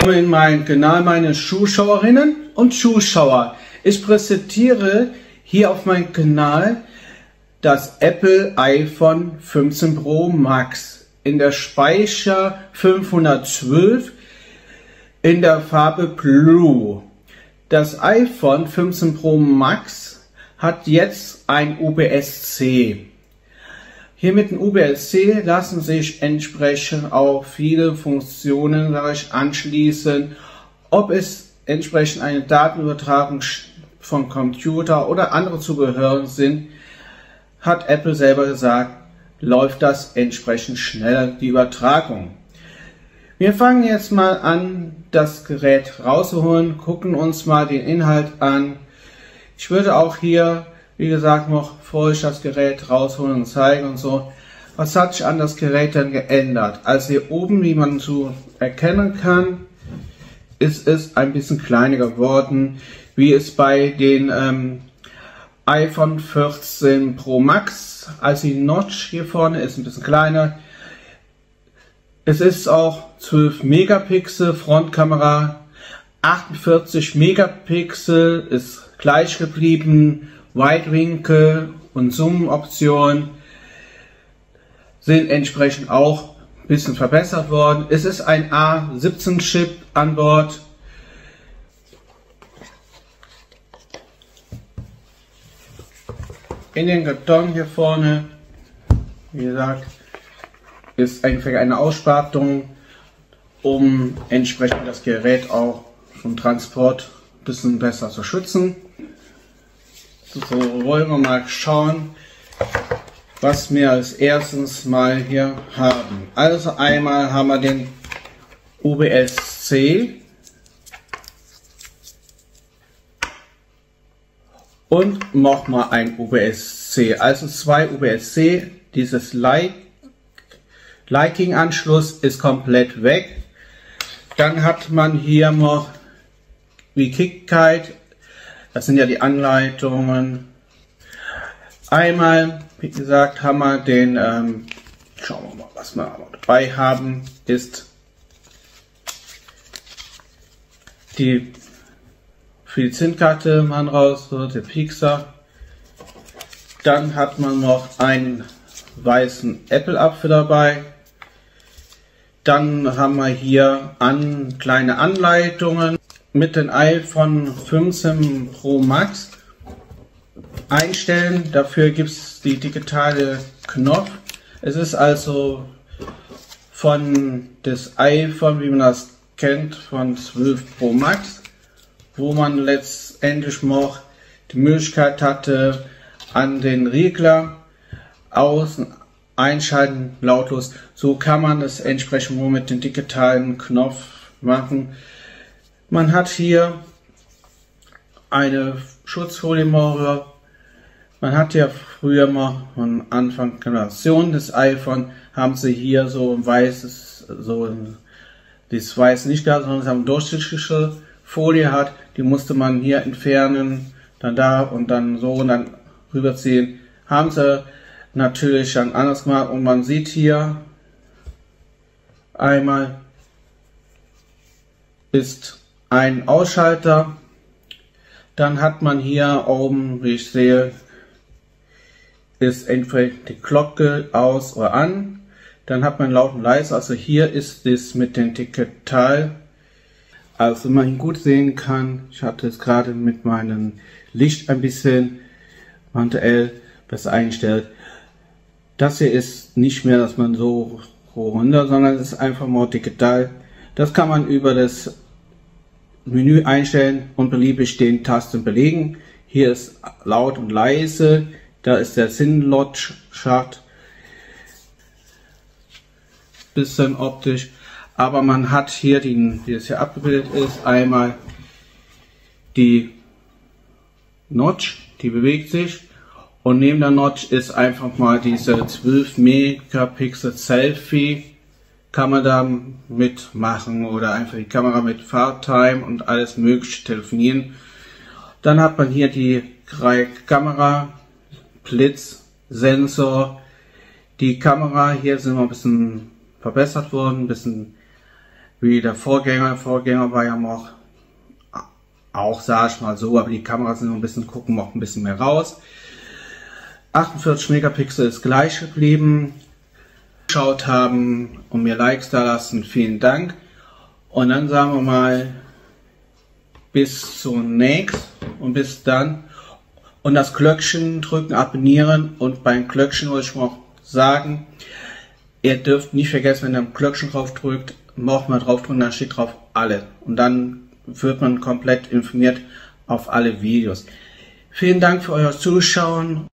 Willkommen in meinem Kanal, meine Zuschauerinnen und Zuschauer. Ich präsentiere hier auf meinem Kanal das Apple iPhone 15 Pro Max in der Speicher 512 in der Farbe Blue. Das iPhone 15 Pro Max hat jetzt ein USB-C. Hier mit dem USB-C lassen sich entsprechend auch viele Funktionen anschließen, ob es entsprechend eine Datenübertragung vom Computer oder andere Zubehör sind, hat Apple selber gesagt, läuft das entsprechend schneller, die Übertragung. Wir fangen jetzt mal an, das Gerät rauszuholen, gucken uns mal den Inhalt an. Ich würde auch hier, wie gesagt, noch bevor ich das Gerät rausholen und zeigen und so, was hat sich an das Gerät dann geändert? Also hier oben, wie man so erkennen kann, ist es ein bisschen kleiner geworden, wie es bei den iPhone 14 Pro Max, also die Notch hier vorne ist ein bisschen kleiner. Es ist auch 12 Megapixel Frontkamera, 48 Megapixel ist gleich geblieben, Weitwinkel und Zoom-Optionen sind entsprechend auch ein bisschen verbessert worden. Es ist ein A17-Chip an Bord. In den Karton hier vorne, wie gesagt, ist einfach eine Ausspaltung, um entsprechend das Gerät auch vom Transport ein bisschen besser zu schützen. So, wollen wir mal schauen, was wir als erstes mal hier haben. Also einmal haben wir den USB-C und nochmal ein USB-C. Also zwei USB-C, dieses Lightning-Anschluss ist komplett weg. Dann hat man hier noch wie KitKat, das sind ja die Anleitungen. Einmal, wie gesagt, haben wir den, schauen wir mal, was wir dabei haben, ist die für die SIM-Karte man raus, so der Pixar. Dann hat man noch einen weißen Apple-Apfel dabei. Dann haben wir hier kleine Anleitungen mit dem iPhone 15 Pro Max einstellen. Dafür gibt es die digitale Knopf. Es ist also von das iPhone, wie man das kennt, von 12 Pro Max, wo man letztendlich noch die Möglichkeit hatte, an den Regler außen einschalten, lautlos. So kann man es entsprechend nur mit dem digitalen Knopf machen. Man hat hier eine Schutzfolie. Man hat ja früher mal von Anfang der Generation des iPhone, haben sie hier so ein weißes, das weiß nicht gehabt, sondern sie haben eine durchsichtige Folie hat, die musste man hier entfernen, dann da und dann so und dann rüberziehen. Haben sie natürlich dann anders gemacht und man sieht hier einmal ist ein Ausschalter, dann hat man hier oben, wie ich sehe, ist entweder die Glocke aus oder an, dann hat man laut und leise, also hier ist es mit dem digital, also man gut sehen kann, ich hatte es gerade mit meinem Licht ein bisschen manuell besser eingestellt. Das hier ist nicht mehr, dass man so runter, sondern es ist einfach mal digital. Das kann man über das Menü einstellen und beliebig den Tasten belegen. Hier ist laut und leise, da ist der SIM-Log-Chart, bisschen optisch, aber man hat hier, wie es hier abgebildet ist, einmal die Notch, die bewegt sich. Und neben der Notch ist einfach mal diese 12 Megapixel Selfie, kann man da mitmachen oder einfach die Kamera mit FaceTime und alles mögliche telefonieren. Dann hat man hier die Kamera, Blitz, Sensor. Die Kamera hier sind noch ein bisschen verbessert worden, ein bisschen wie der Vorgänger. Der Vorgänger war ja noch auch, sag ich mal so, aber die Kameras sind noch ein bisschen, gucken noch ein bisschen mehr raus. 48 Megapixel ist gleich geblieben. Geschaut haben und mir Likes da lassen, vielen Dank. Und dann sagen wir mal bis zunächst und bis dann. Und das Glöckchen drücken, abonnieren, und beim Glöckchen wollte ich noch sagen, ihr dürft nicht vergessen, wenn ihr am Glöckchen drauf drückt, nochmal drauf drücken, dann steht drauf alle. Und dann wird man komplett informiert auf alle Videos. Vielen Dank für euer Zuschauen.